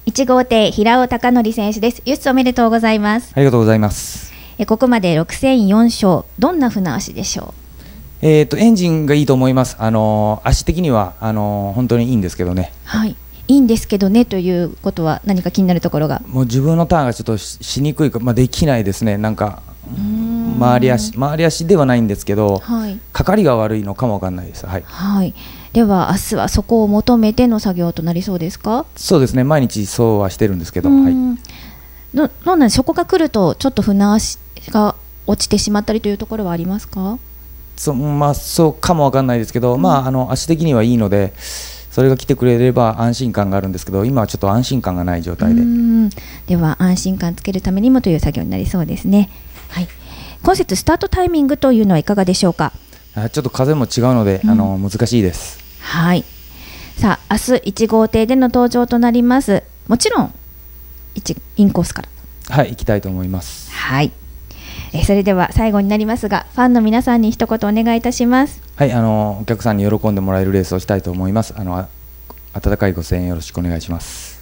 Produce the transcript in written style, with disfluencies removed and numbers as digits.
1号艇平尾貴則選手です。輸出おめでとうございます。 ありがとうございます。 ここまで6戦4勝、どんな船足でしょう？ エンジンがいいと思います。足的には本当にいいんですけどね。 はい、いいんですけどねということは何か気になるところが？ もう自分のターンがちょっと しにくいか、できないですね。なんか回り足ではないんですけど、 はい、 かかりが悪いのかもわかんないです。はい、 はい、では明日はそこを求めての作業となりそうですか？ そうですね、毎日そうはしてるんですけど、はい、 どうなんでそこが来るとちょっと船足が落ちてしまったりというところはありますか？ そうかもわかんないですけど、足的にはいいのでそれが来てくれれば安心感があるんですけど、今はちょっと安心感がない状態で。 では安心感つけるためにもという作業になりそうですね。はい、今節スタートタイミングというのはいかがでしょうか？ ちょっと風も違うので、難しいです。 はい、さあ明日1号艇での登場となります。もちろんインコースからはい、行きたいと思います。 はい、それでは最後になりますが、ファンの皆さんに一言お願いいたします。 はい、お客さんに喜んでもらえるレースをしたいと思います。温かいご声援よろしくお願いします。